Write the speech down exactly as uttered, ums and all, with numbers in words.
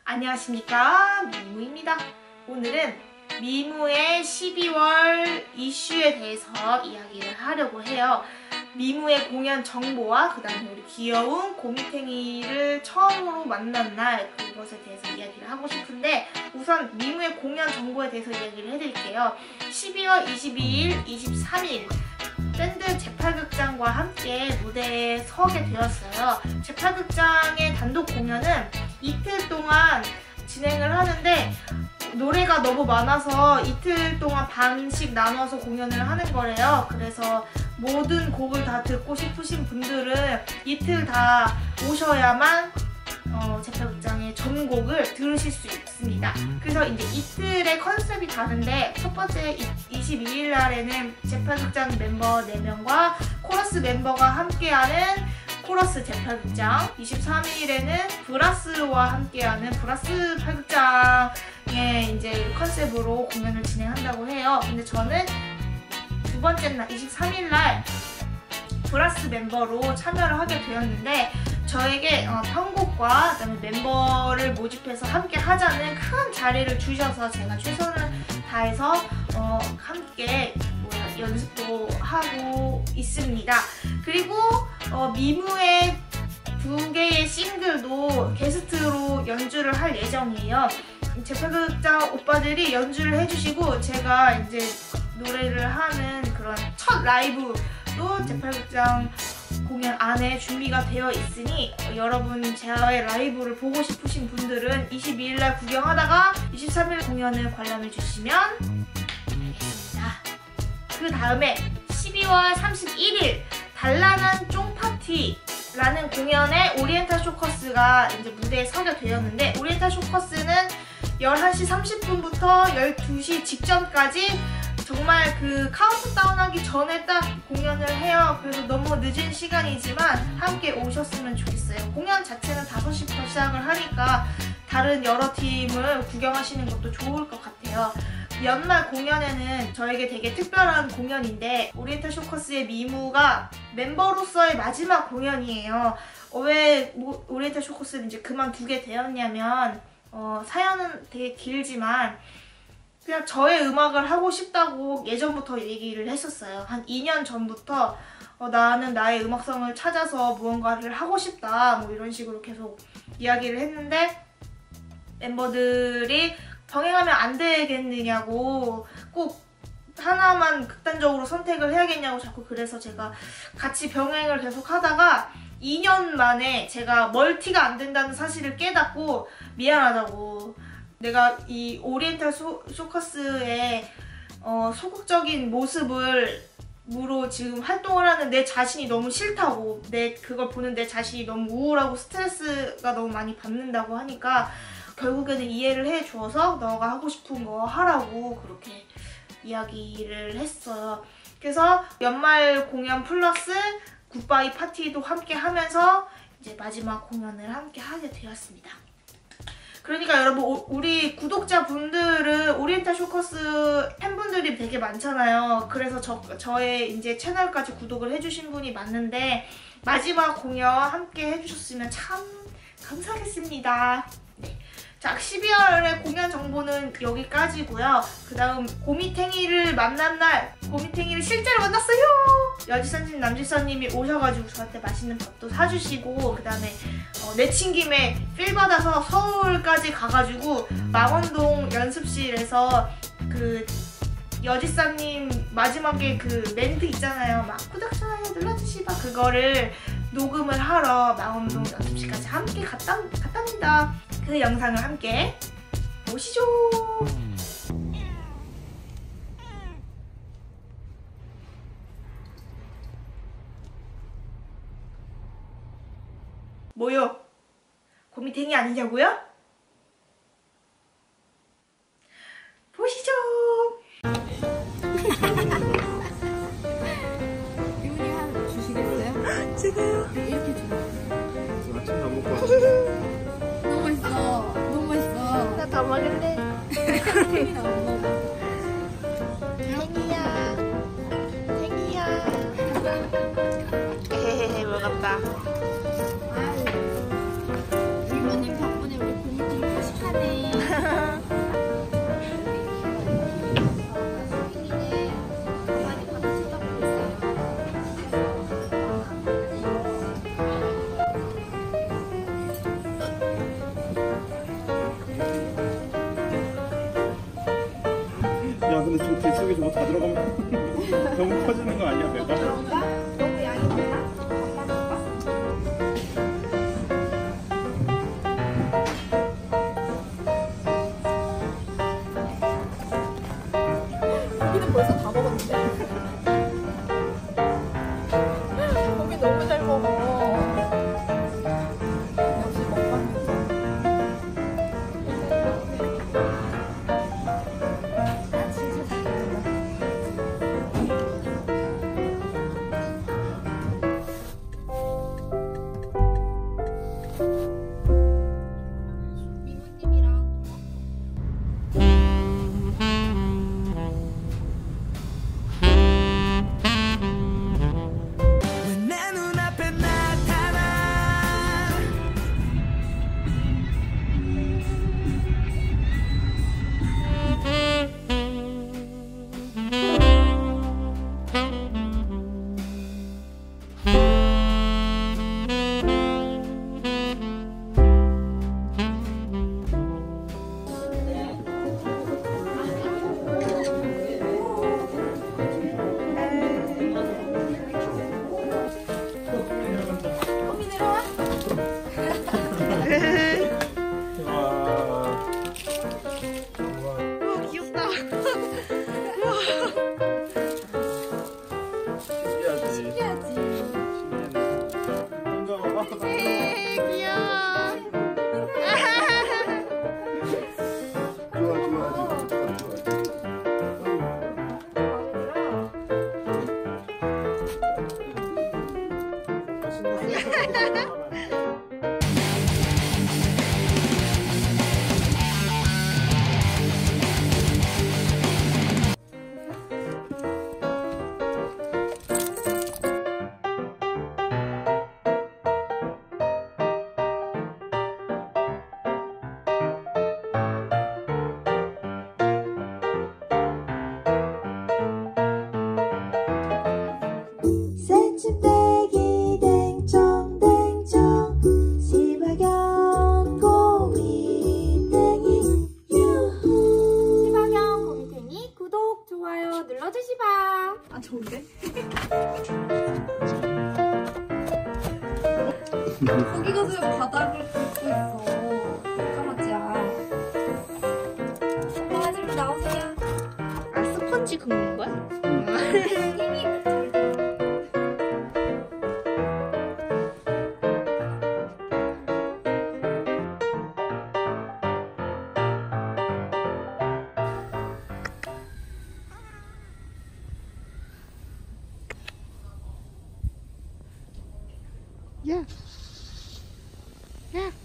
안녕하십니까, 미무입니다. 오늘은 미무의 십이월 이슈에 대해서 이야기를 하려고 해요. 미무의 공연 정보와 그 다음에 우리 귀여운 고미탱이를 처음으로 만난 날 그것에 대해서 이야기를 하고 싶은데, 우선 미무의 공연 정보에 대해서 이야기를 해드릴게요. 십이월 이십이일, 이십삼일 밴드 제팔극장과 함께 무대에 서게 되었어요. 제팔극장의 단독 공연은 이틀 동안 진행을 하는데 노래가 너무 많아서 이틀 동안 반씩 나눠서 공연을 하는 거래요. 그래서 모든 곡을 다 듣고 싶으신 분들은 이틀 다 오셔야만 어, 제팔극장의 전곡을 들으실 수 있습니다. 그래서 이제 이틀의 컨셉이 다른데, 첫 번째 이십이일 날에는 제팔극장 멤버 네 명과 코러스 멤버가 함께하는 코러스 제팔극장, 이십삼일에는 브라스와 함께하는 브라스 팔극장의 이제 컨셉으로 공연을 진행한다고 해요. 근데 저는 두 번째 날 이십삼일 날 브라스 멤버로 참여를 하게 되었는데, 저에게 어, 편곡과 그다음에 멤버를 모집해서 함께 하자는 큰 자리를 주셔서 제가 최선을 다해서 어, 함께 뭐야, 연습도 하고 있습니다. 그리고 어, 미무의 두 개의 싱글도 게스트로 연주를 할 예정이에요. 제팔극장 오빠들이 연주를 해주시고, 제가 이제 노래를 하는 그런 첫 라이브도 제팔극장 공연 안에 준비가 되어 있으니, 어, 여러분 제의 라이브를 보고 싶으신 분들은 이십이일 날 구경하다가 이십삼일 공연을 관람해 주시면 되겠습니다. 그 다음에 십이월 삼십일일 단란한 쫑파티라는 공연에 오리엔탈 쇼커스가 이제 무대에 서게 되었는데, 오리엔탈 쇼커스는 열한시 삼십분부터 열두시 직전까지 정말 그 카운트다운 하기 전에 딱 공연을 해요. 그래서 너무 늦은 시간이지만 함께 오셨으면 좋겠어요. 공연 자체는 다섯시부터 시작을 하니까 다른 여러 팀을 구경하시는 것도 좋을 것 같아요. 연말 공연에는 저에게 되게 특별한 공연인데, 오리엔탈 쇼커스의 미무가 멤버로서의 마지막 공연이에요. 어, 왜 뭐, 오리엔탈 쇼커스를 이제 그만두게 되었냐면, 어, 사연은 되게 길지만 그냥 저의 음악을 하고 싶다고 예전부터 얘기를 했었어요. 한 이 년 전부터 어, 나는 나의 음악성을 찾아서 무언가를 하고 싶다, 뭐 이런 식으로 계속 이야기를 했는데, 멤버들이 병행하면 안 되겠느냐고, 꼭 하나만 극단적으로 선택을 해야겠냐고 자꾸, 그래서 제가 같이 병행을 계속 하다가 이 년 만에 제가 멀티가 안 된다는 사실을 깨닫고 미안하다고, 내가 이 오리엔탈 소, 쇼커스의 어, 소극적인 모습을 무로 지금 활동을 하는 내 자신이 너무 싫다고, 내 그걸 보는 내 자신이 너무 우울하고 스트레스가 너무 많이 받는다고 하니까 결국에는 이해를 해주어서 너가 하고 싶은 거 하라고 그렇게 이야기를 했어요. 그래서 연말 공연 플러스 굿바이 파티도 함께 하면서 이제 마지막 공연을 함께 하게 되었습니다. 그러니까 여러분, 오, 우리 구독자분들은 오리엔탈 쇼커스 팬분들이 되게 많잖아요. 그래서 저, 저의 이제 채널까지 구독을 해주신 분이 많은데, 마지막 공연 함께 해주셨으면 참 감사하겠습니다. 네. 자, 십이월의 공연 정보는 여기까지고요. 그 다음 고미탱이를 만난 날, 고미탱이를 실제로 만났어요! 여지선님, 남지선님이 오셔가지고 저한테 맛있는 밥도 사주시고, 그 다음에 어, 내친 김에 필 받아서 서울까지 가가지고 망원동 연습실에서 그 여지선님 마지막에 그 멘트 있잖아요. 막 구독, 좋아요 눌러주시바, 그거를 녹음을 하러 망원동 연습실까지 함께 갔다, 갔답니다. 그 영상을 함께 보시죠. 뭐요? 고미탱이 아니냐고요? 보시죠. 요리 하나 주시겠어요? 제가요? 이렇게 줘. 아침 다 먹고 왔어. 너무 맛있어. 너무 맛있어. 나 다 먹을래. 탱이나 안 먹어. 탱이야. 탱이야. 에헤헤, 먹었다. 아유. 이모님 덕분에 우리 고미탱이 맛있어. 근데 저 뱃속에 저거 다 들어가면 너무 커지는 거 아니야 배가? 그런가? 너무 양이 많나? 밥만 줄까? 고기는 벌써 다 먹었는데? 고기 너무 잘 먹어. 역시 먹방이지. 아, 진짜 잘 먹는다. 미모님이랑 내 눈앞에 나타나 거기 내려와. 와. 우와 귀엽다. 신기하지. 신기하지. 반가워. 에이, 귀여워. 좋아 좋아 좋아 좋아 좋아. 새침대기 댕청댕청 시바견 고미땡이 유후 시바견 고미탱이 구독, 좋아요 눌러주시바. 아 좋은데? 고기가 지금 바닥을 긁고 있어. 까맣지야. 엄마 좀 나오세요. 아 스펀지 긁는 거야? 힘이 잘 들어. 야. 야.